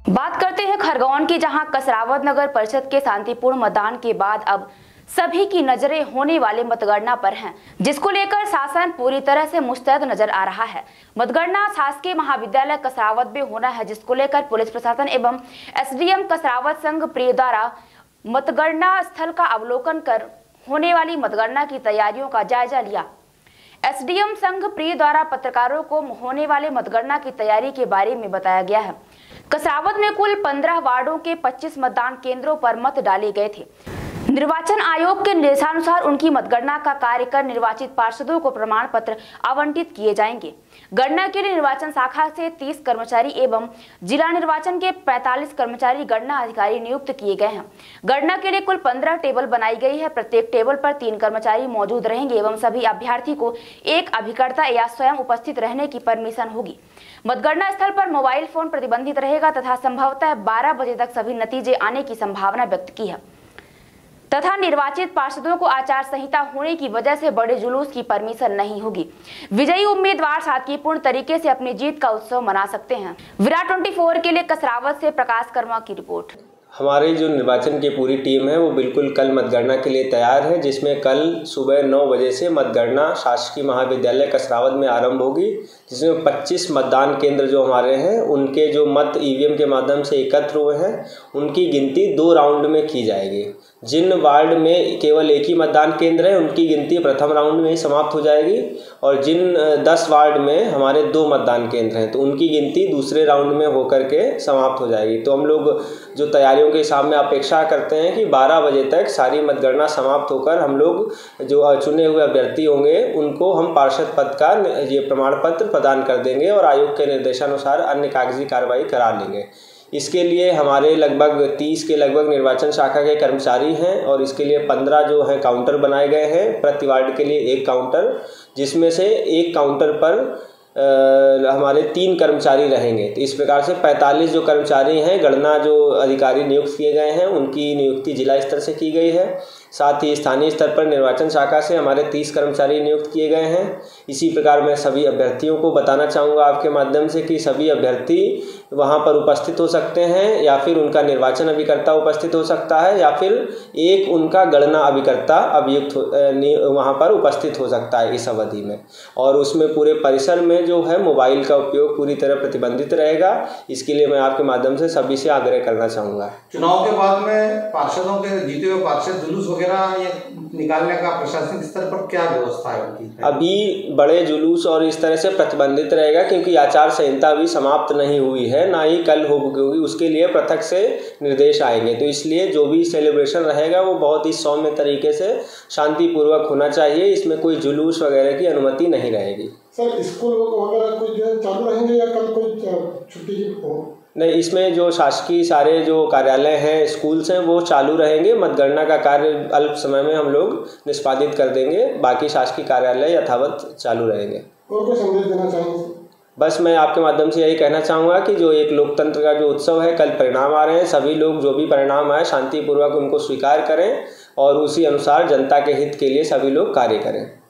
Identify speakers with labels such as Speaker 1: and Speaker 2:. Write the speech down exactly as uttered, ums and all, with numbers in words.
Speaker 1: बात करते हैं खरगोन की, जहां कसरावत नगर परिषद के शांतिपूर्ण मतदान के बाद अब सभी की नजरें होने वाले मतगणना पर हैं, जिसको लेकर शासन पूरी तरह से मुस्तैद नजर आ रहा है। मतगणना शासकीय महाविद्यालय कसरावत में होना है, जिसको लेकर पुलिस प्रशासन एवं एसडीएम कसरावत संघ प्रिय द्वारा मतगणना स्थल का अवलोकन कर होने वाली मतगणना की तैयारियों का जायजा लिया। एसडीएम संघ प्रिय द्वारा पत्रकारों को होने वाले मतगणना की तैयारी के बारे में बताया गया है। कसरावत में कुल पंद्रह वार्डों के पच्चीस मतदान केंद्रों पर मत डाले गए थे। निर्वाचन आयोग के निर्देशानुसार उनकी मतगणना का कार्य कर निर्वाचित पार्षदों को प्रमाण पत्र आवंटित किए जाएंगे। गणना के लिए निर्वाचन शाखा से तीस कर्मचारी एवं जिला निर्वाचन के पैंतालीस कर्मचारी गणना अधिकारी नियुक्त किए गए हैं। गणना के लिए कुल पंद्रह टेबल बनाई गई है। प्रत्येक टेबल पर तीन कर्मचारी मौजूद रहेंगे एवं सभी अभ्यर्थी को एक अभिकर्ता या स्वयं उपस्थित रहने की परमिशन होगी। मतगणना स्थल पर मोबाइल फोन प्रतिबंधित रहेगा तथा संभवतः बारह बजे तक सभी नतीजे आने की संभावना व्यक्त की है तथा निर्वाचित पार्षदों को आचार संहिता होने की वजह से बड़े जुलूस की परमिशन नहीं होगी। विजयी उम्मीदवार शांतिपूर्ण तरीके से अपनी जीत का उत्सव मना सकते हैं। विराट चौबीस के लिए कसरावत से प्रकाश कर्मा की रिपोर्ट।
Speaker 2: हमारी जो निर्वाचन की पूरी टीम है वो बिल्कुल कल मतगणना के लिए तैयार है, जिसमें कल सुबह नौ बजे से मतगणना शासकीय महाविद्यालय कसरावत में आरंभ होगी, जिसमें पच्चीस मतदान केंद्र जो हमारे हैं उनके जो मत ईवीएम के माध्यम से एकत्र हुए हैं उनकी गिनती दो राउंड में की जाएगी। जिन वार्ड में केवल एक ही मतदान केंद्र है उनकी गिनती प्रथम राउंड में ही समाप्त हो जाएगी और जिन दस वार्ड में हमारे दो मतदान केंद्र हैं तो उनकी गिनती दूसरे राउंड में होकर के समाप्त हो जाएगी। तो हम लोग जो तैयारियों के सामने अपेक्षा करते हैं कि बारह बजे तक सारी मतगणना समाप्त होकर हम लोग जो चुने हुए अभ्यर्थी होंगे उनको हम पार्षद पद का ये प्रमाण पत्र प्रदान कर देंगे और आयोग के निर्देशानुसार अन्य कागजी कार्रवाई करा लेंगे। इसके लिए हमारे लगभग तीस के लगभग निर्वाचन शाखा के कर्मचारी हैं और इसके लिए पंद्रह जो हैं काउंटर बनाए गए हैं, प्रति वार्ड के लिए एक काउंटर, जिसमें से एक काउंटर पर आ, हमारे तीन कर्मचारी रहेंगे। तो इस प्रकार से पैंतालीस जो कर्मचारी हैं गणना जो अधिकारी नियुक्त किए गए हैं उनकी नियुक्ति जिला स्तर से की गई है। साथ ही स्थानीय स्तर पर निर्वाचन शाखा से हमारे तीस कर्मचारी नियुक्त किए गए हैं। इसी प्रकार मैं सभी अभ्यर्थियों को बताना चाहूँगा आपके माध्यम से कि सभी अभ्यर्थी वहाँ पर उपस्थित हो सकते हैं या फिर उनका निर्वाचन अभिकर्ता उपस्थित हो सकता है या फिर एक उनका गणना अभिकर्ता अभियुक्त वहाँ पर उपस्थित हो सकता है इस अवधि में। और उसमें पूरे परिसर में जो है मोबाइल का उपयोग पूरी तरह प्रतिबंधित रहेगा। इसके लिए मैं आपके माध्यम से सभी से आग्रह करना चाहूँगा।
Speaker 3: चुनाव के बाद में पार्षदों के जीते हुए पार्षद जुलूस वगैरह ये निकालने का प्रशासनिक स्तर पर क्या व्यवस्था है उनकी?
Speaker 2: अभी बड़े जुलूस और इस तरह से प्रतिबंधित रहेगा क्योंकि आचार संहिता अभी समाप्त नहीं हुई है, ना ही कल होगी। उसके लिए पृथक से निर्देश आएंगे। तो इसलिए जो भी सेलिब्रेशन रहेगा वो बहुत ही सौम्य तरीके से शांतिपूर्वक होना चाहिए। इसमें कोई जुलूस वगैरह की अनुमति नहीं रहेगी।
Speaker 4: सर स्कूल वगैरह कुछ चालू रहेंगे या कल कोई छुट्टी हो?
Speaker 2: नहीं, इसमें जो शासकीय सारे जो कार्यालय हैं स्कूल्स हैं वो चालू रहेंगे। मतगणना का कार्य अल्प समय में हम लोग निष्पादित कर देंगे, बाकी शासकीय कार्यालय यथावत चालू रहेंगे।
Speaker 4: और कोई संदेश देना चाहेंगे?
Speaker 2: बस मैं आपके माध्यम से यही कहना चाहूँगा कि जो एक लोकतंत्र का जो उत्सव है, कल परिणाम आ रहे हैं, सभी लोग जो भी परिणाम आए शांतिपूर्वक उनको स्वीकार करें और उसी अनुसार जनता के हित के लिए सभी लोग कार्य करें।